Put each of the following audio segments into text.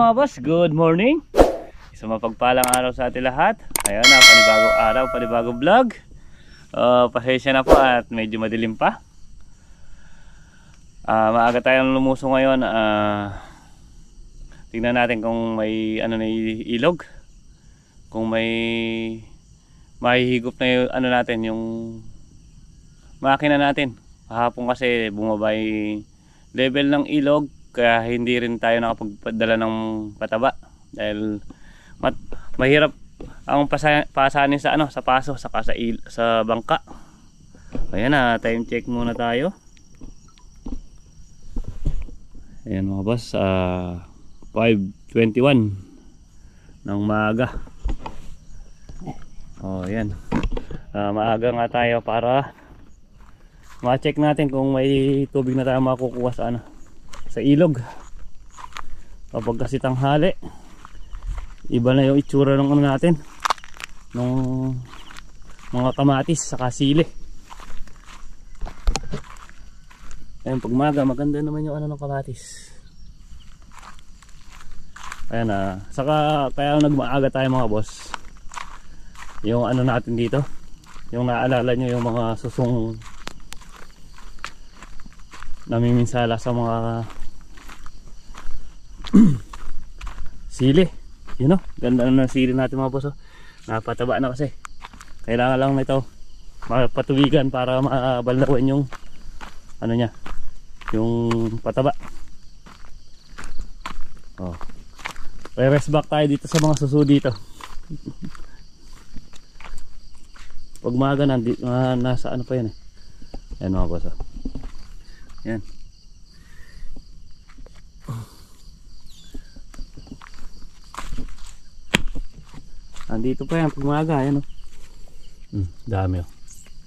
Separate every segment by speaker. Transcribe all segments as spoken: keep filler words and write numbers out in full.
Speaker 1: mga boss, good morning. Isang mapagpalang araw sa ating lahat. Ayan na, panibagong araw, panibagong vlog. uh, Pasensya na po at medyo madilim pa. uh, Maaga tayong lumuso ngayon. uh, Tingnan natin kung may ano na ilog, kung may mahihigop na yung ano natin, yung makina natin. Kahapon kasi bumaba yung level ng ilog, kaya hindi rin tayo nakapagpadala ng pataba dahil mat mahirap ang pasa pasanin sa ano, sa paso saka sa il sa bangka. Ayan na, time check muna tayo. Ayan mga boss, uh, five twenty-one ng maaga. Oh, ayan. Uh, maaga nga tayo para ma-check natin kung may tubig na tayo makukuha sa ano, sa ilog. Kapag kasi tanghali, iba na yung itsura ng ano natin, ng mga kamatis sa sili. Ayun, pag maga maganda naman yung ano ng kamatis. Ayan na, saka kaya nagmaaga tayo mga boss. Yung ano natin dito, yung naalala nyo yung mga susong namiminsala sa mga sili. You know, ganda na ng sili natin mga boss. Napataba na kasi. Kailangan lang nito mapatubigan para mabaldawan yung ano niya, yung pataba. Oh. Re-rest back tayo dito sa mga suso dito. Pag maga nandi, uh, nasa ano pa yan eh. Ayan mga boss. Ayan. Andito pa yan pag maga. Ayan o. Hmm, dami o.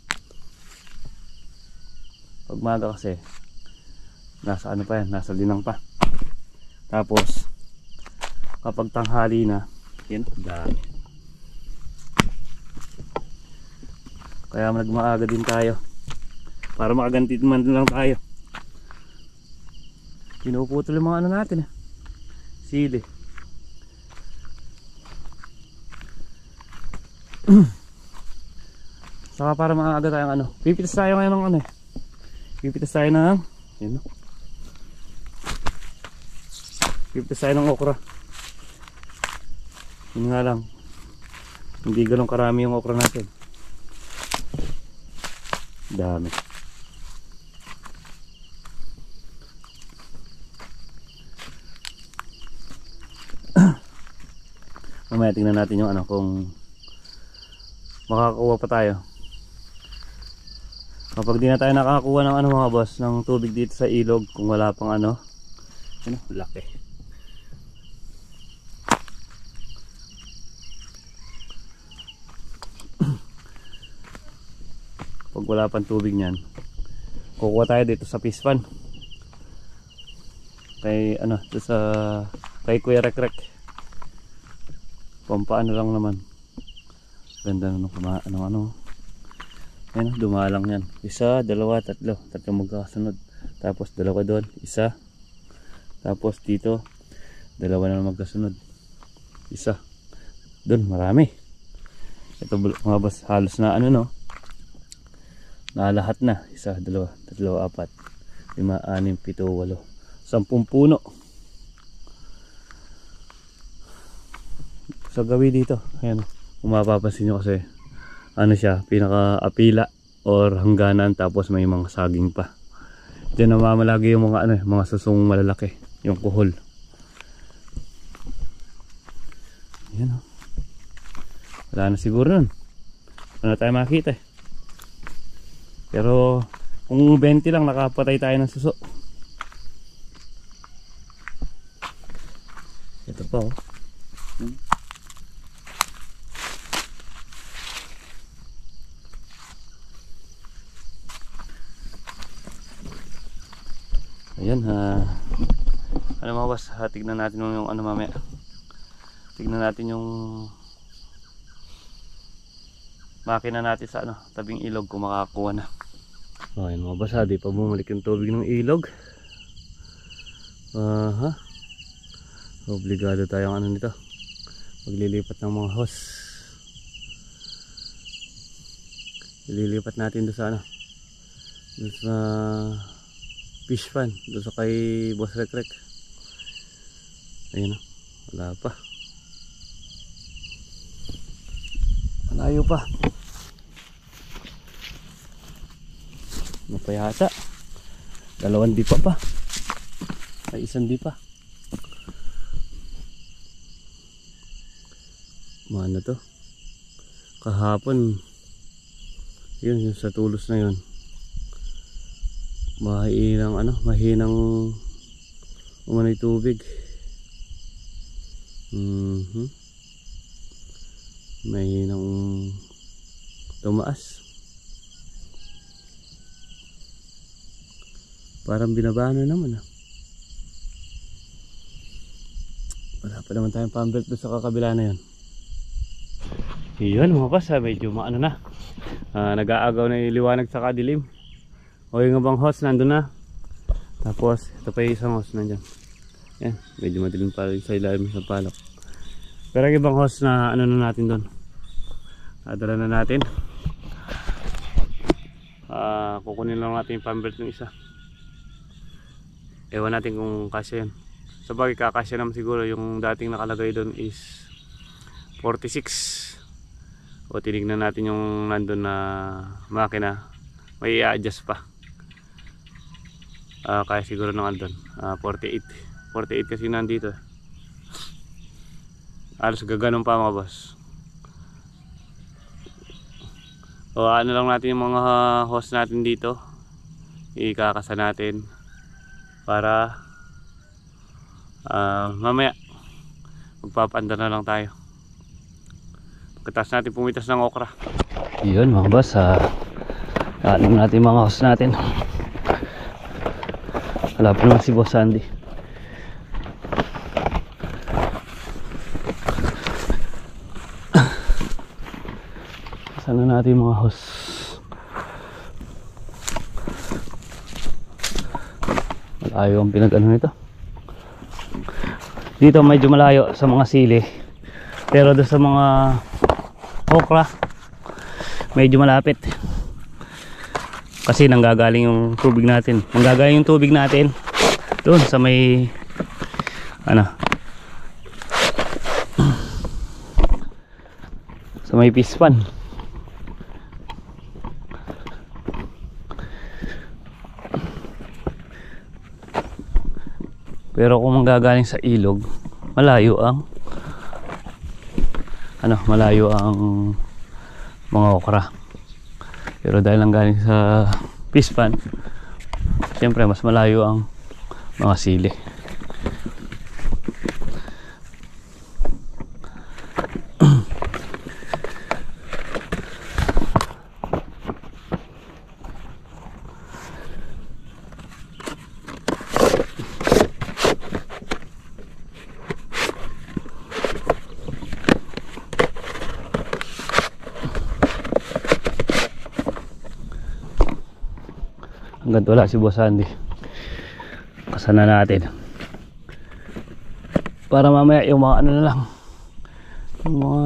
Speaker 1: Pag maga kasi nasa ano pa yan, nasa linang pa. Tapos kapag tanghali na, yan, dami. Kaya nagmaaga din tayo para makaganti man lang tayo. Pinuputol yung mga ano natin eh, sili. Saka para maaga tayong ano, pipitas tayo ngayon ng ano eh, pipitas tayo ng yun, no? Pipitas tayo ng okra. Yun nga lang, hindi ganun karami yung okra natin. Dami. Mamaya tingnan natin yung ano, kung makakakuha pa tayo. Kapag di na tayo nakakakuha ng ano mga boss, ng tubig dito sa ilog, kung wala pang ano, ano, laki. Pag wala pang tubig niyan, kukuha tayo dito sa fish pan. Kay ano, dito sa kay Kuya Rek Rek. Pampaano lang naman. Ganda na nung ano, ano. Ayan, dumalang yan. Isa, dalawa, tatlo. Tatlo magkasunod. Tapos dalawa doon, isa. Tapos dito, dalawa na magkasunod. Isa. Doon, marami. Ito mga boss, halos na ano no. Na lahat na. Isa, dalawa, tatlo, apat, lima, anim, pito, walo. Sampung puno. Sa gawi dito, ayan, kung mapapansin nyo kasi ano siya, pinaka apila or hangganan, tapos may mga saging pa. Diyan namamalagi yung mga ano, mga susong malalaki, yung kuhol. Ayan o. Wala na siguro nun, wala na tayo makita eh. Pero kung twenty lang, nakapatay tayo ng suso. Ito pa o. Hmm. Ayan ha. Ano mga boss, ha, tignan natin yung ano mamaya. Tignan natin yung makina natin sa ano, tabing ilog kung makakakuha na. Oh, ayan mga boss ha, di pa bumalik yung tubig ng ilog. Aha. Obligado tayong ano nito, maglilipat ng mga hose. Ililipat natin doon sa ano, doon sa fish pan, doon sa kay Boss Rek Rek. Ayun o, wala pa, malayo pa. Ano pa yata, dalawang di pa pa, ay isang di pa. Ano to, kahapon yun, yung sa tulos na yun, mahinang ano, mahinang umano'y tubig. Mm-hmm. Mahinang tumaas, parang binaba na naman ah. Wala pa naman tayong pambelt doon sa kakabila na yun. Yun mga boss, medyo maano na, uh, nag-aagaw na yung liwanag sa kadilim. O yung ibang host nandun na. Tapos ito pa yung isang host nandyan. Yan, medyo madilim pa sa ilalim sa palok. Pero yung ibang host na ano na natin doon, adala na natin. uh, Kukunin lang natin yung pambelt ng isa. Ewan natin kung kasya yun. Sabagay kakasya naman siguro. Yung dating nakalagay doon is forty-six. O tinignan natin yung nandun na makina, may i-adjust pa. uh, Kaya siguro nang andun uh, forty-eight forty-eight kasi nandito. Alos gaganon pa mga boss. O ano lang natin yung mga host natin dito, ikakasa natin para uh, mamaya magpapaandar na lang tayo. Pagkatapos natin pumitas ng okra. Yun mga boss, uh, alam natin mga host natin. Wala pa naman si Boss Sandy. Sana natin mga host. Malayo ang pinag-ano nito. Dito medyo malayo sa mga sili, pero doon sa mga okra medyo malapit kasi nanggagaling yung tubig natin nanggagaling yung tubig natin doon sa may ano, sa may pispan. Pero kung manggagaling sa ilog, malayo ang ano, malayo ang mga okra. Pero dahil lang galing sa pispan, siyempre mas malayo ang mga sili. Hanggang wala si Boss Andy, kasana natin para mamaya yung mga ano na lang, yung mga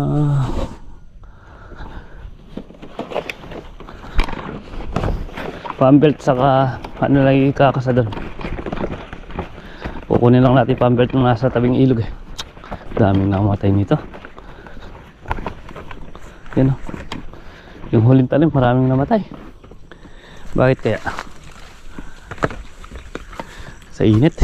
Speaker 1: pambelt saka ano lang ikakasa doon. Kukunin lang natin pambelt nung nasa tabing ilog eh. Daming namatay nito. Yan o, yung huling talim maraming namatay. Bakit kaya? Sa init.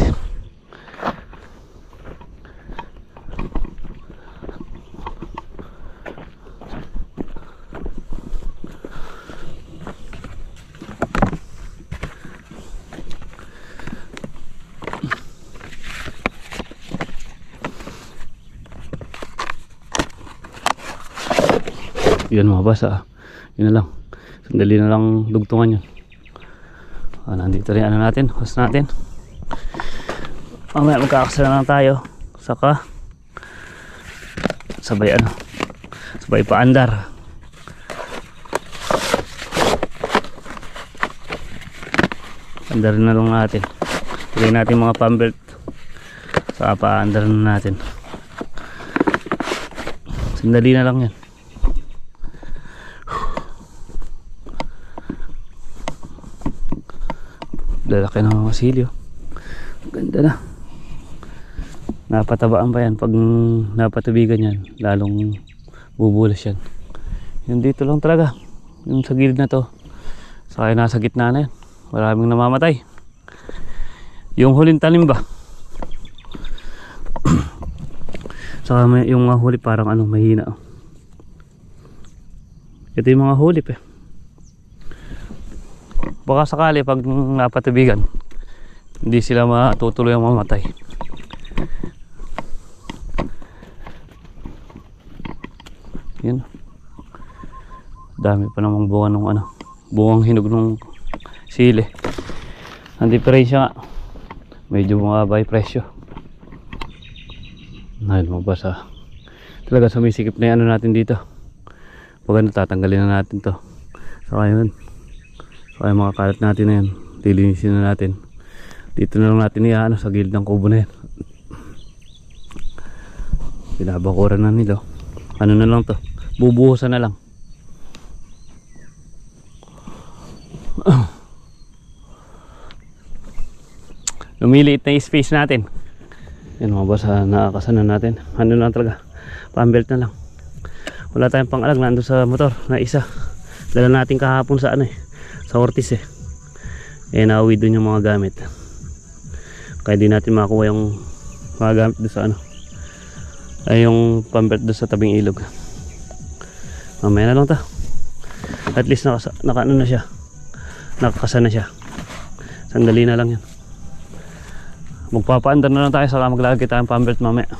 Speaker 1: Yan mga boss, ah. Yun na lang, sandali na lang dugtungan yun. Ah, nandito rin ano natin, host natin. Mamaya magkakasala lang tayo, saka sabay ano, sabay paandar. Andarin na lang natin, ilagay natin mga pambelt Saka paandar na natin. Sandali na lang yan. Lalaki ng mga silyo. Ganda na. Napatabaan pa yan. Pag napatubigan yan, lalong bubulas yan. Yung dito lang talaga. Yung sa gilid na to. Saka yung nasa gitna na yan. Maraming namamatay. Yung huling tanim ba? Saka may, yung mga huli parang ano, mahina. Ito yung mga huli eh. Baka sakali pag napatubigan, hindi sila matutuloy ang mamatay. Yan. Dami pa namang bunga ng ano, bungang hinog ng sili. Ang diferensya nga, medyo bumaba yung presyo. Dahil mabasa. Talaga sumisikip na yung ano natin dito. Pag ano, tatanggalin na natin to. Saka yun, saka yung mga kalat natin na yan, lilinisin na natin. Dito na lang natin iyaano sa gilid ng kubo na yan. Binabakuran na nila. Ano na lang to, bubuhusan na lang. Lumiliit na yung space natin. Yan mga boss, ha, nakakasanan natin. Ano lang talaga, pambelt na lang. Wala tayong pangalag, nandun sa motor na isa. Dala natin kahapon sa ano eh, sa Ortiz eh. Eh nauwi dun yung mga gamit. Kaya di natin makuha yung mga gamit doon sa ano, ay yung pambelt doon sa tabing ilog. Mamaya na lang ta. At least naka, naka ano na siya, nakakasa na siya. Sandali na lang yan. Magpapaandar na lang tayo, saka maglalagay tayo ng pambelt mamaya.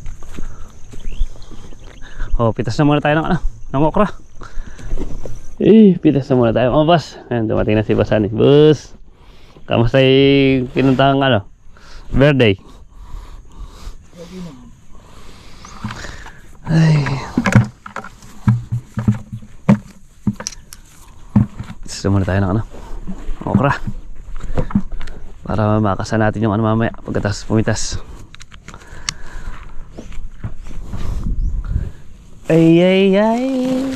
Speaker 1: Oh, pitas na muna tayo ng ano, ng okra. Eh, pitas na muna tayo mga boss. Ayan, dumating na si Basan eh. Boss, kamusta yung pinuntahang ano, birthday? Ay, pitas na muna tayo ng ano, okra, para makasa natin yung ano mamaya pagkatapos pumitas. Ay ay ay.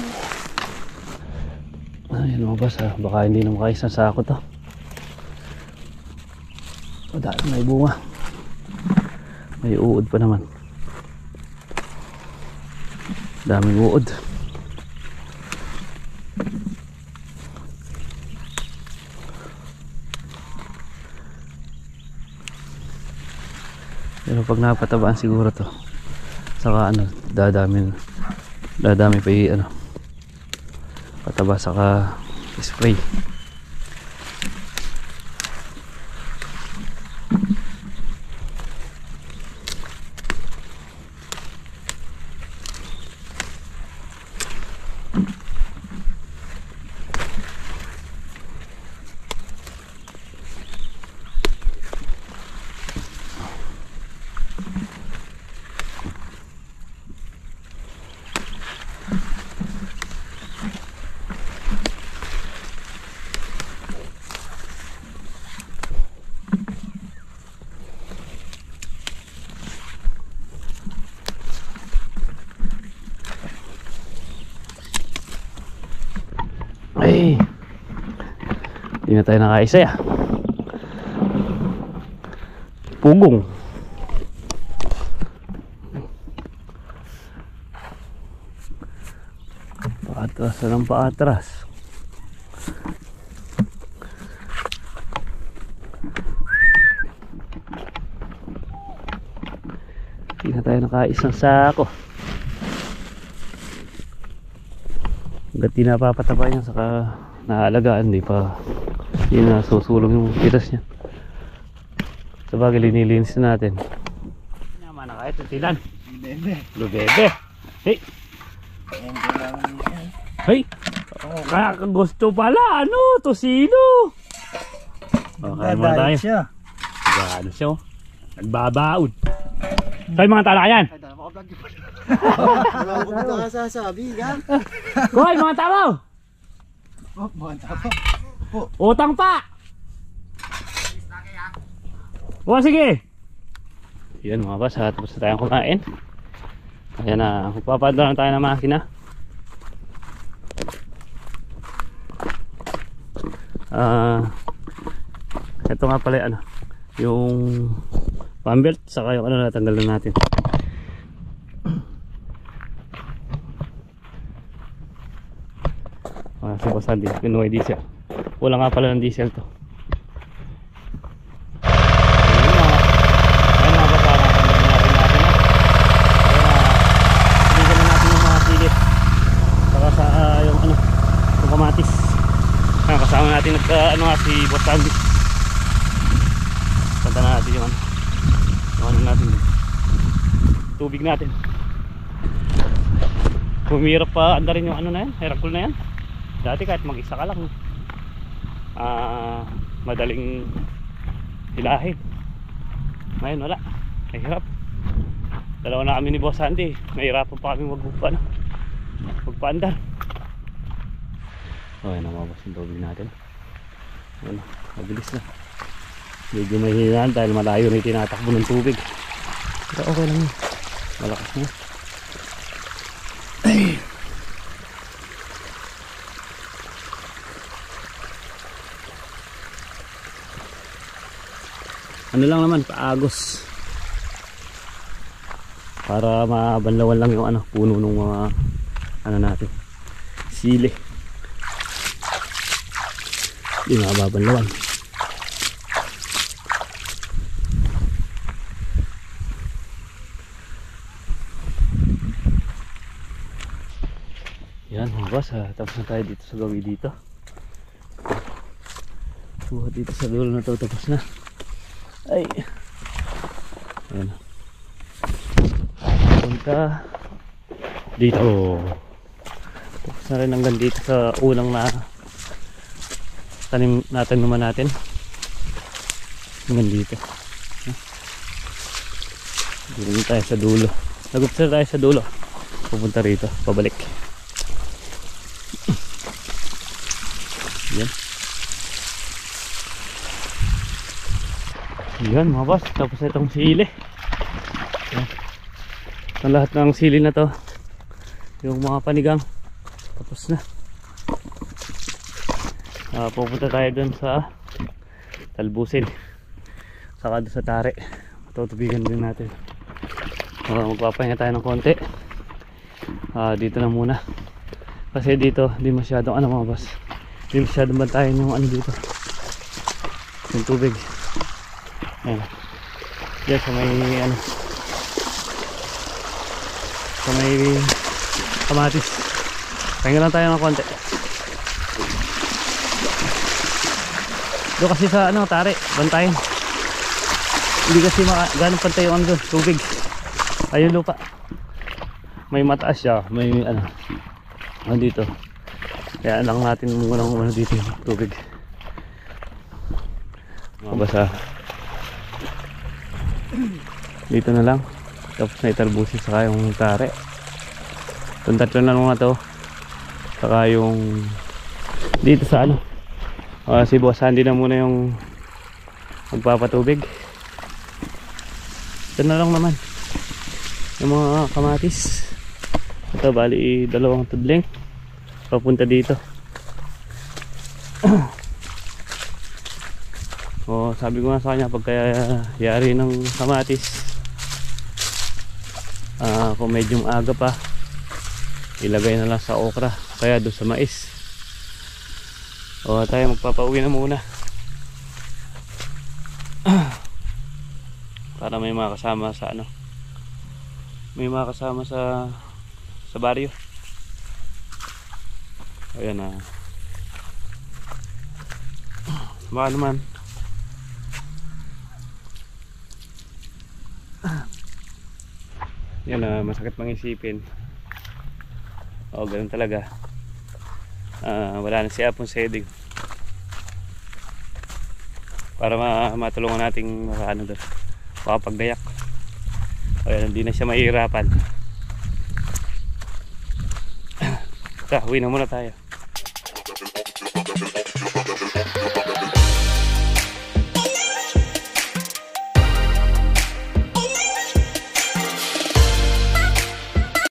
Speaker 1: Ay ano ba sa, baka hindi na makaisang sako to. O dahil may bunga, may uod pa naman, daming uod. Pero pag napatabaan siguro to, saka ano, dadami dadami pa yung ano, pataba saka spray. Ay, hindi na tayo nakaisa ya. Pugong. Paatras na ng paatras. Hindi na tayo nakaisang sako. Hanggat di napapataba niya, saka naalagaan, di pa di na susulong yung pitas niya. Sabagay, linilinis na natin. Naman na kahit tilan. Lubebe. Lubebe. Hey. Hey. Oh, kaya gusto pala, ano, tosino. Okay, muna tayo. Siya. Gano siya, oh. Nagbabaon. Tayo mga talakayan.
Speaker 2: Wala ko na kasasabi, yan.
Speaker 1: Koy, mga tabaw!
Speaker 2: Oh, mga tabaw.
Speaker 1: Utang pa! O, sige! Yan mga boss, ha, tapos na tayong kumain. Ayan na, magpapadala na tayo ng makina. Ah, uh, ito nga pala ano, yung fan belt, saka yung ano natanggalan natin. Ah, si Boss Andy, pinuha diesel. Wala nga pala ng diesel to. Kamatis. Ah, kasama natin nag uh, ano nga si Boss Andy. Punta na natin yung ano. Yung ano natin. Tubig natin. Humirap pa anda rin yung ano na yan, Heracul na yan. Dati kahit mag-isa ka lang. Ah, uh, madaling hilahin. Ngayon wala. Mahirap. Dalawa na kami ni Boss Andy. Mahirapan pa kami magbupa ano. Magpaandar. Okay na mabas yung tubig natin. Ano, mabilis na. Medyo mahihinaan dahil malayo na yung tinatakbo ng tubig. Pero okay lang yun. Malakas na. Ay. Ano lang naman, paagos. Para mabanlawan lang yung ano, puno ng mga ano natin. Sili. Hindi mababanlawan. Yan mga boss, ha. Tapos na tayo dito sa gawi dito. Buhat dito sa dulo na to, tapos na. Ay. Ayan. Punta dito. Tapos na rin hanggang dito sa unang na tanim natin naman natin hanggang dito. Dito tayo sa dulo. Nag-upsir tayo sa dulo. Pupunta rito, pabalik. Yan. Yan mga boss, tapos itong sili. Yan. Ang lahat ng sili na to, yung mga panigang, tapos na. Uh, pupunta tayo dun sa Talbusin, saka dun sa Tare. Matutubigan din natin. uh, Magpapahinga tayo ng konti. uh, Dito na muna. Kasi dito di masyadong ano mga boss, di masyadong bantayan yung ano dito, yung tubig. Ayan. Yan sa may ano, sa may kamatis. Pahinga lang tayo ng konti. Doon kasi sa ano, Tare, bantayan. Hindi kasi ganun pantay yung ano doon, tubig. Ayun lupa. May mataas siya, may ano, ano dito. Kaya lang natin muna ng ano dito yung tubig. Mabasa. Dito na lang. Tapos na italbusin saka yung Tare. Itong tatlo na lang na to. Saka yung dito sa ano. Uh, si Boss Andy na muna yung magpapatubig. Ito na lang naman yung mga kamatis. Ito bali dalawang tudling papunta dito. O, sabi ko nga sa kanya pagka yari ng kamatis, uh, kung medyo aga pa, ilagay na lang sa okra kaya doon sa mais. O tayo magpapauwi na muna para may mga kasama sa ano, may mga kasama sa sa baryo. Ayan na. Baka naman yan na, masakit mang isipin. O ganun talaga. Uh, wala na si Apong Seding para ma matulungan nating ano doon, makapagdayak. Ayan, hindi na siya mahihirapan. Tara, uwi na muna tayo.